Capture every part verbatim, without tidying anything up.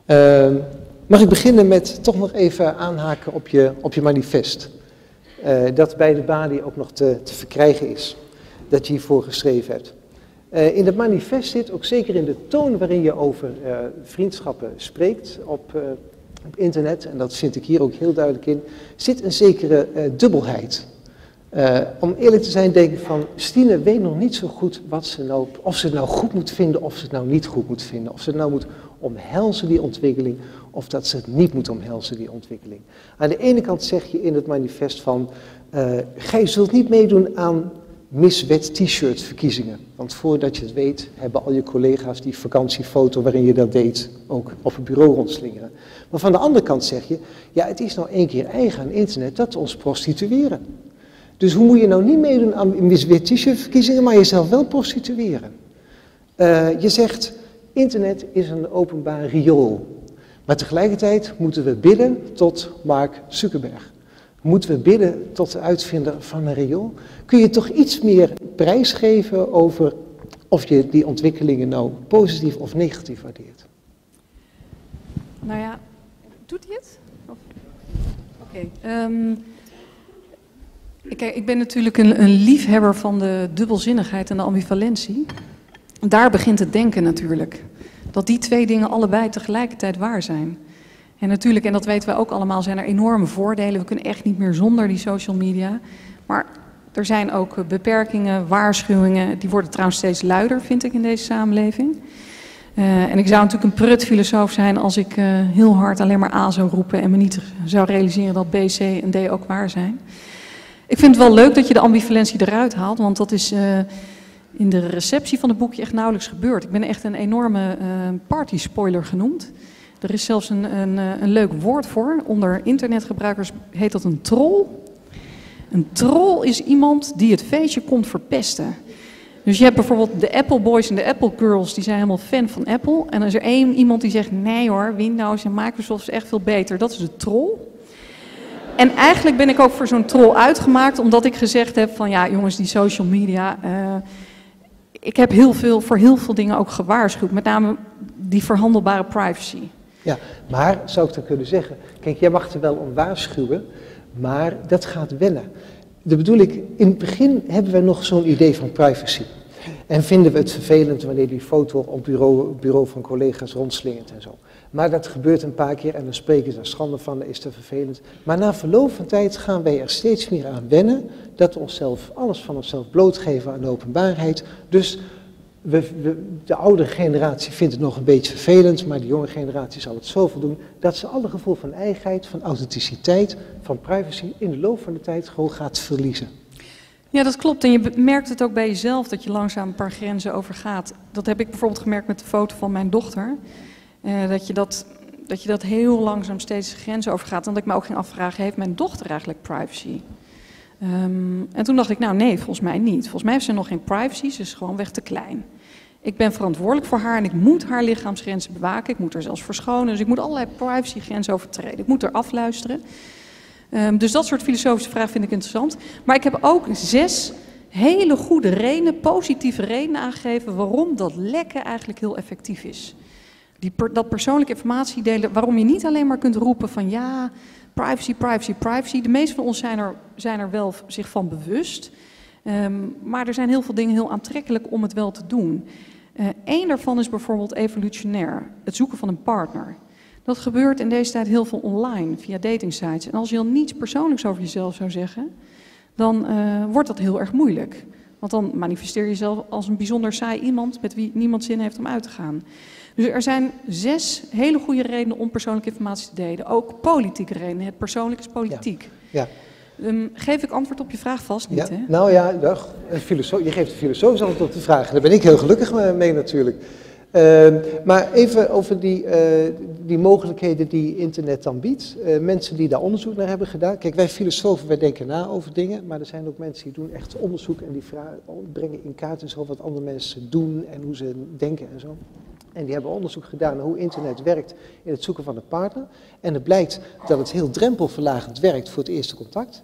Uh, mag ik beginnen met toch nog even aanhaken op je, op je manifest. Uh, dat bij de balie ook nog te, te verkrijgen is. Dat je hiervoor geschreven hebt. Uh, in het manifest zit, ook zeker in de toon waarin je over uh, vriendschappen spreekt op, uh, op internet, en dat vind ik hier ook heel duidelijk in, zit een zekere uh, dubbelheid. Uh, om eerlijk te zijn denk ik van, Stine weet nog niet zo goed wat ze nou, of ze het nou goed moet vinden, of ze het nou niet goed moet vinden. Of ze het nou moet omhelzen, die ontwikkeling, of dat ze het niet moet omhelzen, die ontwikkeling. Aan de ene kant zeg je in het manifest van, uh, gij zult niet meedoen aan Miss Wet T-shirt verkiezingen. Want voordat je het weet, hebben al je collega's die vakantiefoto waarin je dat deed ook op het bureau rondslingeren. Maar van de andere kant zeg je, ja, het is nou één keer eigen aan internet dat we ons prostitueren. Dus hoe moet je nou niet meedoen aan Miss Wet T-shirt verkiezingen, maar jezelf wel prostitueren? Uh, je zegt, internet is een openbaar riool. Maar tegelijkertijd moeten we bidden tot Mark Zuckerberg. Moeten we bidden tot de uitvinder van een riool? Kun je toch iets meer prijs geven over of je die ontwikkelingen nou positief of negatief waardeert? Nou ja, doet hij het? Oké. Okay. Um, kijk, ik ben natuurlijk een, een liefhebber van de dubbelzinnigheid en de ambivalentie. Daar begint het denken natuurlijk. Dat die twee dingen allebei tegelijkertijd waar zijn. En natuurlijk, en dat weten we ook allemaal, zijn er enorme voordelen. We kunnen echt niet meer zonder die social media. Maar er zijn ook beperkingen, waarschuwingen. Die worden trouwens steeds luider, vind ik, in deze samenleving. Uh, en ik zou natuurlijk een prutfilosoof zijn als ik uh, heel hard alleen maar A zou roepen en me niet zou realiseren dat B, C en D ook waar zijn. Ik vind het wel leuk dat je de ambivalentie eruit haalt, want dat is uh, in de receptie van het boekje echt nauwelijks gebeurd. Ik ben echt een enorme uh, party-spoiler genoemd. Er is zelfs een, een, een leuk woord voor. Onder internetgebruikers heet dat een troll. Een troll is iemand die het feestje komt verpesten. Dus je hebt bijvoorbeeld de Apple Boys en de Apple Girls, die zijn helemaal fan van Apple. En dan is er één iemand die zegt, nee hoor, Windows en Microsoft is echt veel beter. Dat is de troll. En eigenlijk ben ik ook voor zo'n troll uitgemaakt, omdat ik gezegd heb van, ja jongens, die social media. Uh, ik heb heel veel, voor heel veel dingen ook gewaarschuwd. Met name die verhandelbare privacy. Ja, maar zou ik dan kunnen zeggen, kijk, jij mag er wel om waarschuwen, maar dat gaat wennen. Dat bedoel ik, in het begin hebben we nog zo'n idee van privacy. En vinden we het vervelend wanneer die foto op bureau, bureau van collega's rondslingert en zo. Maar dat gebeurt een paar keer en dan spreken ze daar schande van, dat is te vervelend. Maar na verloop van tijd gaan wij er steeds meer aan wennen dat we onszelf, alles van onszelf blootgeven aan de openbaarheid. Dus we, we, de oude generatie vindt het nog een beetje vervelend, maar de jonge generatie zal het zoveel doen dat ze alle gevoel van eigenheid, van authenticiteit, van privacy in de loop van de tijd gewoon gaat verliezen. Ja, dat klopt. En je merkt het ook bij jezelf dat je langzaam een paar grenzen overgaat. Dat heb ik bijvoorbeeld gemerkt met de foto van mijn dochter. Uh, dat, je dat, dat je dat heel langzaam steeds grenzen overgaat. En dat ik me ook ging afvragen, heeft mijn dochter eigenlijk privacy? Um, en toen dacht ik, nou nee, volgens mij niet. Volgens mij heeft ze nog geen privacy, ze is gewoon weg te klein. Ik ben verantwoordelijk voor haar en ik moet haar lichaamsgrenzen bewaken. Ik moet haar zelfs verschonen, dus ik moet allerlei privacygrenzen overtreden. Ik moet haar afluisteren. Um, dus dat soort filosofische vragen vind ik interessant. Maar ik heb ook zes hele goede redenen, positieve redenen aangegeven waarom dat lekken eigenlijk heel effectief is. Die per, dat persoonlijke informatie delen, waarom je niet alleen maar kunt roepen van ja, privacy, privacy, privacy. De meesten van ons zijn er, zijn er wel zich van bewust. Um, maar er zijn heel veel dingen heel aantrekkelijk om het wel te doen. Eén uh, daarvan is bijvoorbeeld evolutionair, het zoeken van een partner. Dat gebeurt in deze tijd heel veel online, via datingsites. En als je dan niets persoonlijks over jezelf zou zeggen, dan uh, wordt dat heel erg moeilijk. Want dan manifesteer je jezelf als een bijzonder saai iemand met wie niemand zin heeft om uit te gaan. Dus er zijn zes hele goede redenen om persoonlijke informatie te delen. Ook politieke redenen. Het persoonlijk is politiek. Ja. Ja. Um, geef ik antwoord op je vraag vast niet, ja. hè? Nou ja, een filosoof, je geeft een filosofisch antwoord op de vraag. Daar ben ik heel gelukkig mee natuurlijk. Uh, maar even over die, uh, die mogelijkheden die internet dan biedt. Uh, mensen die daar onderzoek naar hebben gedaan. Kijk, wij filosofen, wij denken na over dingen. Maar er zijn ook mensen die doen echt onderzoek en die vragen, brengen in kaart en zo wat andere mensen doen en hoe ze denken en zo. En die hebben onderzoek gedaan naar hoe internet werkt in het zoeken van een partner. En het blijkt dat het heel drempelverlagend werkt voor het eerste contact.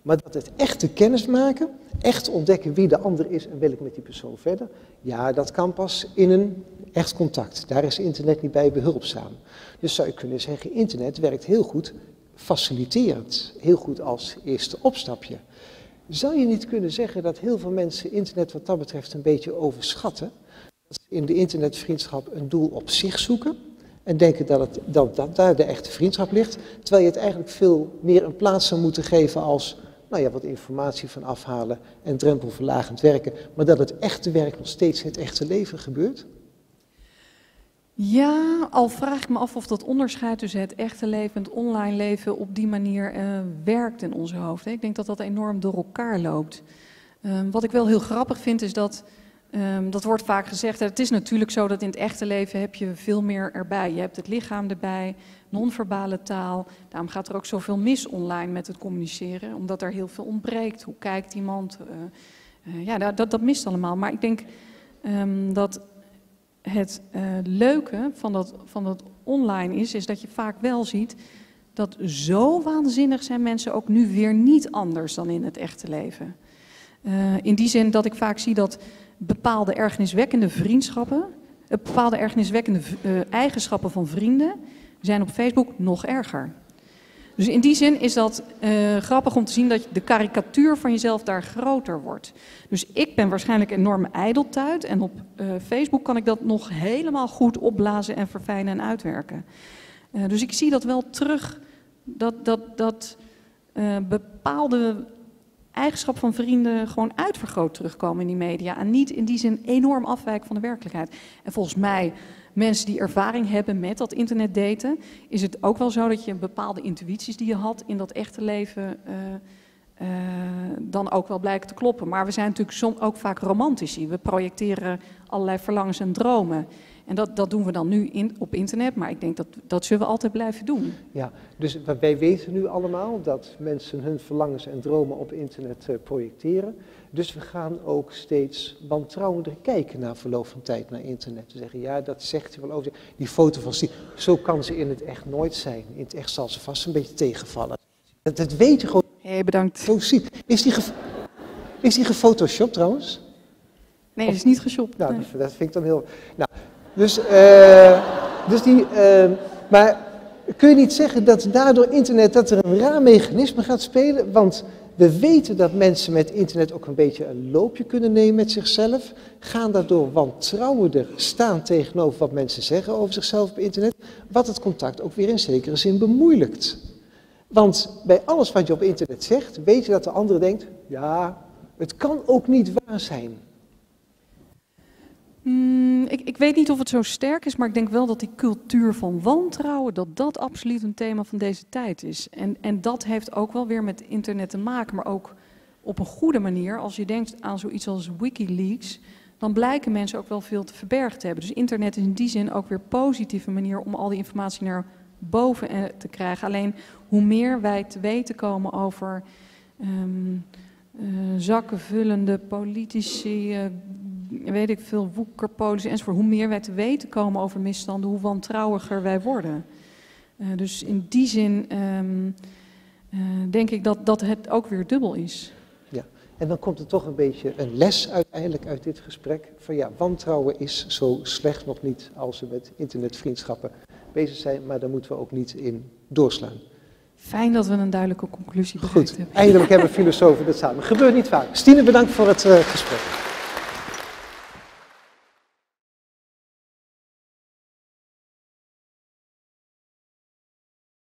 Maar dat het echte kennismaken, echt ontdekken wie de ander is en wil ik met die persoon verder, ja, dat kan pas in een echt contact. Daar is internet niet bij behulpzaam. Dus zou je kunnen zeggen, internet werkt heel goed faciliterend, heel goed als eerste opstapje. Zou je niet kunnen zeggen dat heel veel mensen internet wat dat betreft een beetje overschatten? Dat ze in de internetvriendschap een doel op zich zoeken en denken dat, het, dat, dat daar de echte vriendschap ligt, terwijl je het eigenlijk veel meer een plaats zou moeten geven als, nou ja, wat informatie van afhalen en drempelverlagend werken, maar dat het echte werk nog steeds in het echte leven gebeurt? Ja, al vraag ik me af of dat onderscheid tussen het echte leven en het online leven op die manier uh, werkt in onze hoofden. Ik denk dat dat enorm door elkaar loopt. Um, wat ik wel heel grappig vind is dat, um, dat wordt vaak gezegd, het is natuurlijk zo dat in het echte leven heb je veel meer erbij. Je hebt het lichaam erbij, non-verbale taal. Daarom gaat er ook zoveel mis online met het communiceren, omdat er heel veel ontbreekt. Hoe kijkt iemand? Uh, uh, ja, dat, dat mist allemaal. Maar ik denk um, dat het uh, leuke van dat, van dat online is, is dat je vaak wel ziet dat zo waanzinnig zijn mensen ook nu weer niet anders dan in het echte leven. Uh, in die zin dat ik vaak zie dat bepaalde ergerniswekkende vriendschappen, uh, bepaalde ergerniswekkende uh, eigenschappen van vrienden zijn op Facebook nog erger. Dus in die zin is dat uh, grappig om te zien dat de karikatuur van jezelf daar groter wordt. Dus ik ben waarschijnlijk een enorme ijdeltuit en op uh, Facebook kan ik dat nog helemaal goed opblazen en verfijnen en uitwerken. Uh, dus ik zie dat wel terug, dat, dat, dat uh, bepaalde eigenschappen van vrienden gewoon uitvergroot terugkomen in die media. En niet in die zin enorm afwijken van de werkelijkheid. En volgens mij, mensen die ervaring hebben met dat internetdaten, is het ook wel zo dat je bepaalde intuïties die je had in dat echte leven uh, uh, dan ook wel blijken te kloppen. Maar we zijn natuurlijk soms ook vaak romantici. We projecteren allerlei verlangens en dromen. En dat, dat doen we dan nu in, op internet, maar ik denk dat dat zullen we altijd blijven doen. Ja, dus wij weten nu allemaal dat mensen hun verlangens en dromen op internet uh, projecteren. Dus we gaan ook steeds wantrouwender kijken na verloop van tijd naar internet. We zeggen, ja, dat zegt hij wel over. Die foto van Stien, zo kan ze in het echt nooit zijn. In het echt zal ze vast een beetje tegenvallen. Dat, dat weet je gewoon. Hé, hey, bedankt. Zo ziet. Is die, ge, is die gefotoshopt trouwens? Nee, dat is niet geshopt. Nou, nee. dat, dat vind ik dan heel... Nou, dus, uh, dus die... Uh, maar kun je niet zeggen dat daardoor internet, dat er een raar mechanisme gaat spelen? Want we weten dat mensen met internet ook een beetje een loopje kunnen nemen met zichzelf. Gaan daardoor wantrouwender staan tegenover wat mensen zeggen over zichzelf op internet. Wat het contact ook weer in zekere zin bemoeilijkt. Want bij alles wat je op internet zegt, weet je dat de andere denkt, ja, het kan ook niet waar zijn. Mm, ik, ik weet niet of het zo sterk is, maar ik denk wel dat die cultuur van wantrouwen, dat dat absoluut een thema van deze tijd is. En, en dat heeft ook wel weer met internet te maken, maar ook op een goede manier. Als je denkt aan zoiets als WikiLeaks, dan blijken mensen ook wel veel te verbergen te hebben. Dus internet is in die zin ook weer een positieve manier om al die informatie naar boven te krijgen. Alleen hoe meer wij te weten komen over um, uh, zakkenvullende politici, uh, weet ik veel, woekerpolitie enzovoort, hoe meer wij te weten komen over misstanden, hoe wantrouwiger wij worden. Uh, dus in die zin um, uh, denk ik dat, dat het ook weer dubbel is. Ja, en dan komt er toch een beetje een les uiteindelijk uit dit gesprek. Van ja, wantrouwen is zo slecht nog niet als we met internetvriendschappen bezig zijn, maar daar moeten we ook niet in doorslaan. Fijn dat we een duidelijke conclusie bereikt hebben. Goed, eindelijk hebben filosofen dit samen. Gebeurt niet vaak. Stine, bedankt voor het uh, gesprek.